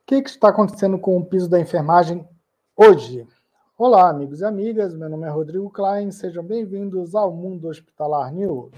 que está acontecendo com o piso da enfermagem hoje? Olá, amigos e amigas, meu nome é Rodrigo Klein, sejam bem-vindos ao Mundo Hospitalar News.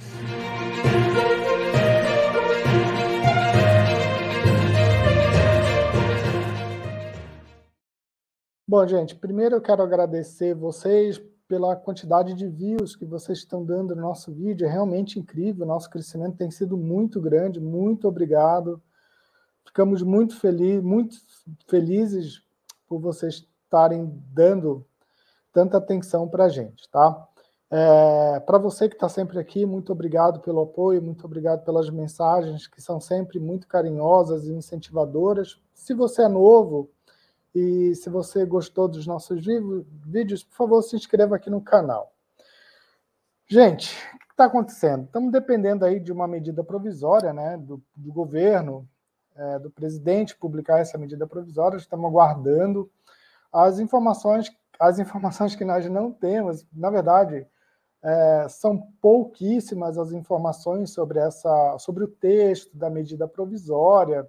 Bom, gente, primeiro eu quero agradecer vocês pela quantidade de views que vocês estão dando no nosso vídeo, é realmente incrível, nosso crescimento tem sido muito grande, muito obrigado. Ficamos muito felizes por vocês estarem dando tanta atenção para a gente, tá? Para você que está sempre aqui, muito obrigado pelo apoio, muito obrigado pelas mensagens que são sempre muito carinhosas e incentivadoras. Se você é novo e se você gostou dos nossos vídeos, por favor, se inscreva aqui no canal. Gente, o que está acontecendo? Estamos dependendo aí de uma medida provisória, né, do governo, do presidente publicar essa medida provisória, estamos aguardando as informações que nós não temos, na verdade, são pouquíssimas as informações sobre o texto da medida provisória.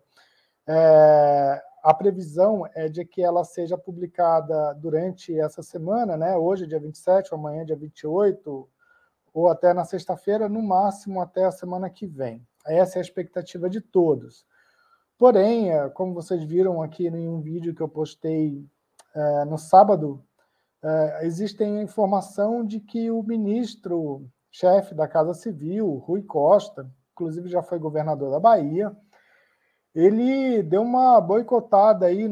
A previsão é de que ela seja publicada durante essa semana, né? Hoje, dia 27, ou amanhã, dia 28, ou até na sexta-feira, no máximo até a semana que vem. Essa é a expectativa de todos. Porém, como vocês viram aqui em um vídeo que eu postei no sábado, existe a informação de que o ministro-chefe da Casa Civil, Rui Costa, inclusive já foi governador da Bahia, ele deu uma boicotada aí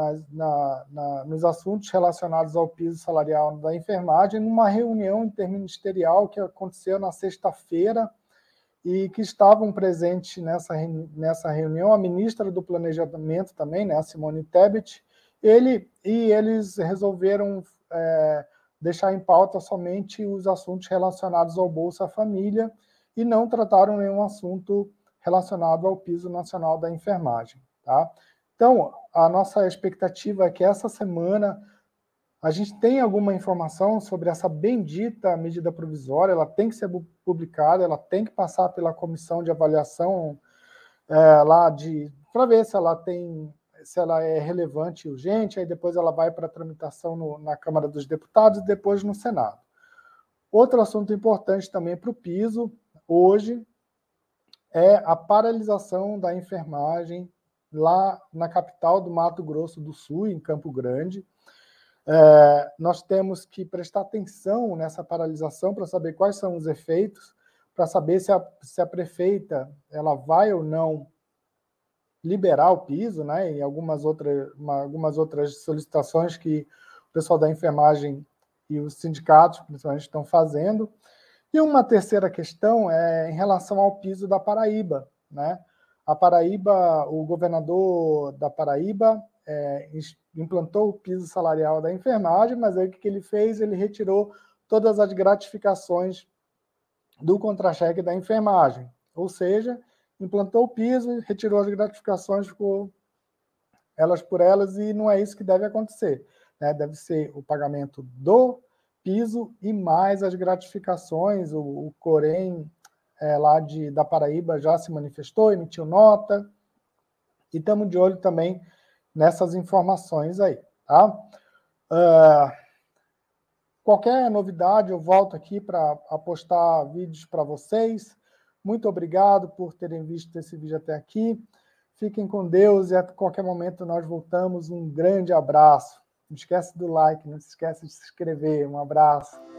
nos assuntos relacionados ao piso salarial da enfermagem, numa reunião interministerial que aconteceu na sexta-feira, e que estavam presentes nessa reunião a ministra do Planejamento também, né, a Simone Tebet, eles resolveram deixar em pauta somente os assuntos relacionados ao Bolsa Família e não trataram nenhum assunto relacionado ao piso nacional da enfermagem. Tá? Então, a nossa expectativa é que essa semana a gente tenha alguma informação sobre essa bendita medida provisória, ela tem que ser publicada, ela tem que passar pela comissão de avaliação para ver se ela é relevante e urgente, aí depois ela vai para a tramitação na Câmara dos Deputados e depois no Senado. Outro assunto importante também para o piso, hoje, é a paralisação da enfermagem lá na capital do Mato Grosso do Sul, em Campo Grande. Nós temos que prestar atenção nessa paralisação para saber quais são os efeitos, para saber se a prefeita ela vai ou não liberar o piso, né, e algumas outras solicitações que o pessoal da enfermagem e os sindicatos, principalmente, estão fazendo. E uma terceira questão é em relação ao piso da Paraíba, né? A Paraíba, o governador da Paraíba implantou o piso salarial da enfermagem, mas aí o que ele fez? Ele retirou todas as gratificações do contra-cheque da enfermagem, ou seja, implantou o piso, retirou as gratificações, ficou elas por elas, e não é isso que deve acontecer, né? Deve ser o pagamento do piso e mais as gratificações. O Corém da Paraíba já se manifestou, emitiu nota, e estamos de olho também nessas informações aí, tá? Qualquer novidade, eu volto aqui para postar vídeos para vocês. Muito obrigado por terem visto esse vídeo até aqui. Fiquem com Deus e a qualquer momento nós voltamos. Um grande abraço. Não esquece do like, não se esquece de se inscrever. Um abraço.